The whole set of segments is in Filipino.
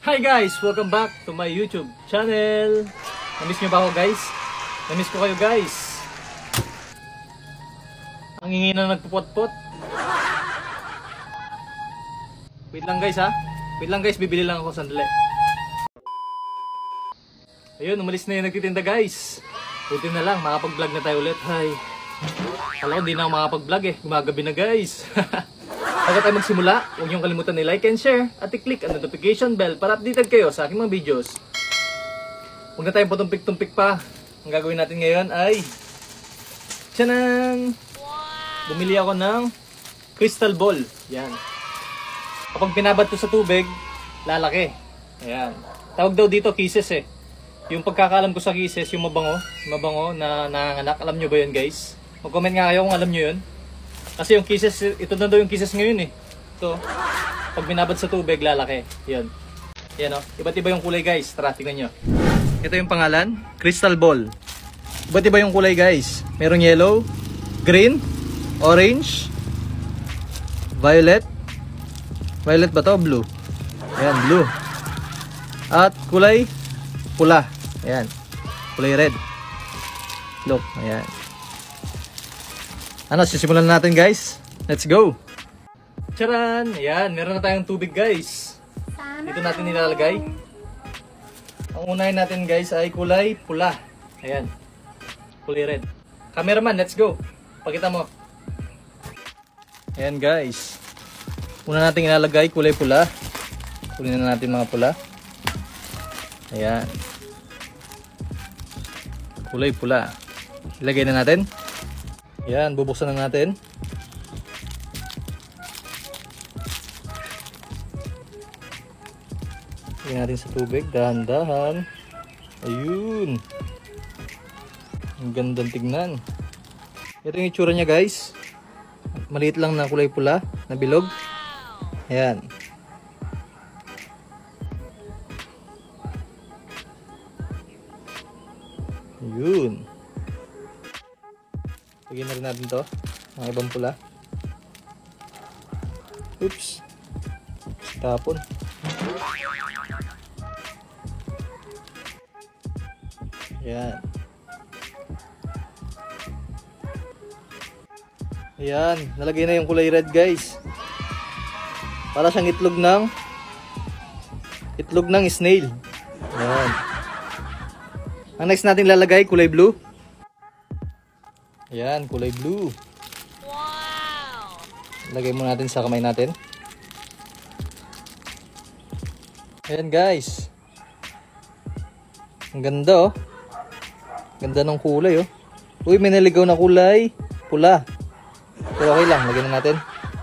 Hi guys! Welcome back to my YouTube channel. Namiss nyo ba ako guys? Namiss ko kayo guys. Ang ingin na nagpupot-pot. Wait lang guys ha. Wait lang guys, bibili lang ako sandali. Ayun, umalis na yung nagtitinda guys. Buti na lang, makapag-vlog na tayo ulit. Hi. Kala ko hindi na ako makapag-vlog eh. Gumagabi na guys. Bago tayo magsimula, huwag niyong kalimutan ni like and share at i-click ang notification bell para updated kayo sa aking mga videos. Huwag na tayong patumpik-tumpik pa. Ang gagawin natin ngayon ay tsanang! Bumili ako ng crystal ball. Yan. Kapag pinabad to sa tubig, lalaki. Ayan. Tawag daw dito kisses eh. Yung pagkakalam ko sa kisses, yung mabango na nanganganak. Alam nyo ba yun guys? Mag-comment nga kayo kung alam nyo yun. Kasi yung kisses, ito na daw yung kisses ngayon eh. Ito, pag binabad sa tubig, lalaki. Yan. Yan o. Iba't iba yung kulay guys. Tara, tingnan nyo. Ito yung pangalan, crystal ball. Iba't iba yung kulay guys. Merong yellow, green, orange, violet. Violet ba to? Blue. Ayan, blue. At kulay pula. Ayan. Kulay red. Look, ayan. Ano, sisimulan natin guys. Let's go. Charan! Ayan, meron na tayong tubig guys. Dito natin nilalagay. Ang unahin natin guys ay kulay pula. Ayan. Kulay red. Cameraman, let's go. Pakita mo. Ayan guys. Una natin ilalagay kulay pula. Kunin na natin mga pula. Ayan. Kulay pula. Ilagay na natin. Yan, bubuksan na natin. Lagyan natin sa tubig, dahan-dahan. Ayun. Ang gandang tignan. Ito yung itsura niya guys. Maliit lang na kulay pula, na bilog. Ayan. Ayun. Lagyan na rin natin to, mga ibang pula. Oops. Tapon. Ayan. Ayan, nalagay na yung kulay red guys. Para siyang itlog ng snail. Ayan. Ang next natin lalagay, kulay blue. Ayan, kulay blue. Wow! Lagay muna natin sa kamay natin. Ayan guys. Ang ganda oh. Ganda ng kulay oh. Uy, may naligaw na kulay pula. Pero okay lang, lagyan na natin.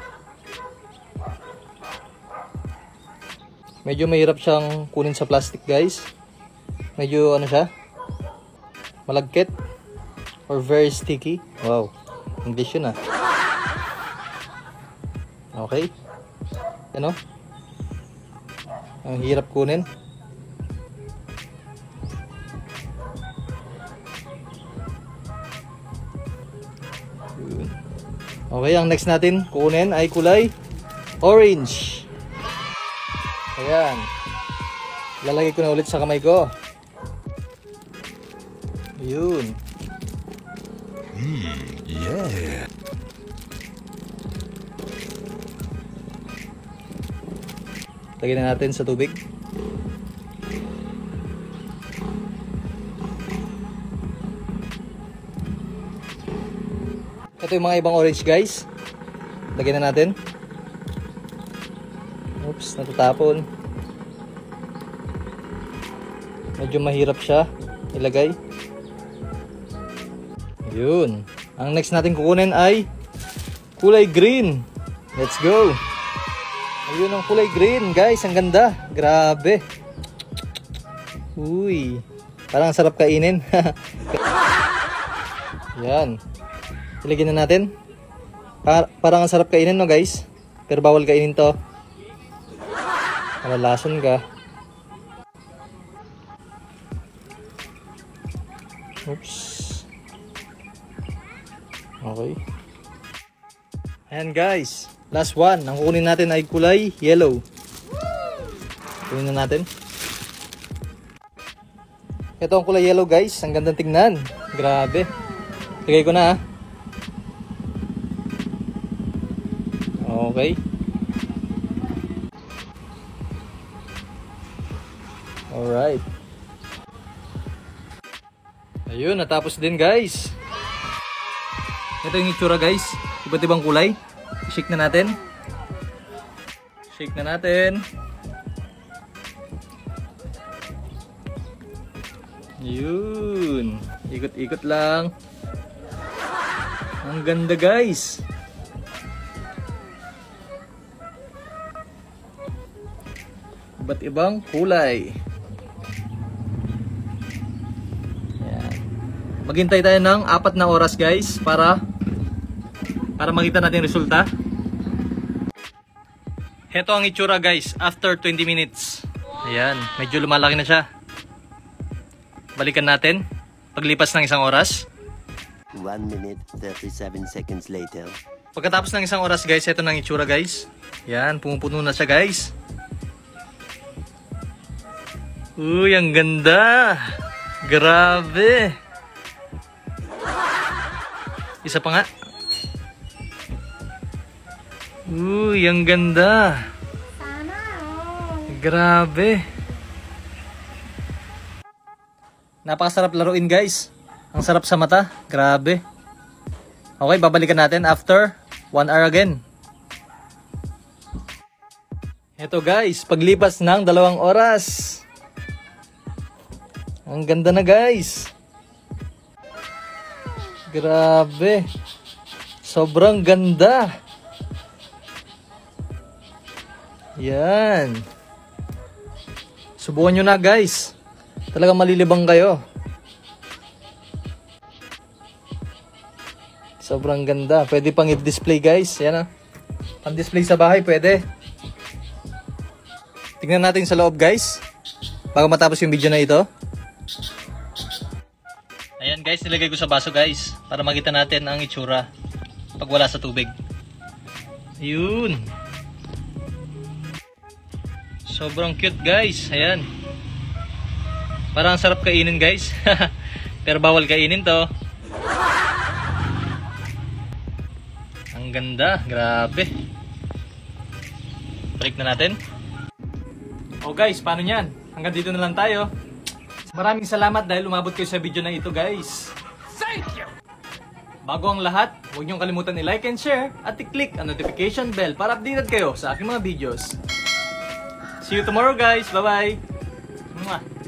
Medyo mahirap siyang kunin sa plastic guys. Medyo ano siya? Malagkit. Or very sticky. Wow. English yun ah. Okay. Ano? Ang hirap kunin. Okay, ang next natin kunin ay kulay orange. Ayan. Lalagay ko na ulit sa kamay ko. Ayun. Yeah. Lagyan na natin sa tubig. Ito yung mga ibang orange guys. Lagyan na natin. Oops, natatapon. Medyo mahirap siya ilagay. Yun. Ang next natin kukunin ay kulay green. Let's go. Ayun ang kulay green guys. Ang ganda. Grabe. Uy. Parang sarap kainin. Yan. Ilagyan na natin. Parang ang sarap kainin no guys. Pero bawal kainin to. Malalason ka. Oops. Okay. Ayan guys. Last one. Ang kukunin natin ay kulay yellow. Tingnan natin. Ito ang kulay yellow guys. Ang gandang tingnan. Grabe. Lagay ko na Okay. Alright. Ayun, natapos din guys. Ito yung itsura guys. Iba't ibang kulay. Shake na natin. Shake na natin. Yun. Ikot-ikot lang. Ang ganda guys. Iba't ibang kulay. Ayan. Maghintay tayo ng 4 na oras guys para makita natin resulta. Heto ang itsura guys after 20 minutes. Ayan, medyo lumalaki na siya. Balikan natin paglipas ng 1 oras. 1 minute 37 seconds later. Pagkatapos ng 1 oras guys, heto ang itsura guys. Ayan, pumupuno na siya guys. Uy, ang ganda. Grabe. Isa pa nga. Uy, ang ganda. Grabe. Napakasarap laruin guys. Ang sarap sa mata. Grabe. Okay, babalikan natin after 1 hour again. Ito guys, paglipas ng 2 oras. Ang ganda na guys. Grabe. Sobrang ganda. Yan. Subukan nyo na guys. Talagang malilibang kayo. Sobrang ganda. Pwede pang i-display guys. Yan pang-display sa bahay pwede. Tingnan natin sa loob guys. Bago matapos yung video na ito. Ayan guys, nilagay ko sa baso guys para makita natin ang itsura pag wala sa tubig. Ayun. Sobrang cute guys. Ayan. Parang sarap kainin guys. Pero bawal kainin to. Ang ganda. Grabe. Balik na natin. Oh guys, paano yan? Hanggang dito na lang tayo. Maraming salamat dahil umabot kayo sa video na ito guys. Thank you! Bago ang lahat, huwag niyong kalimutan i-like and share at i-click ang notification bell para updated kayo sa aking mga videos. See you tomorrow guys. Bye bye.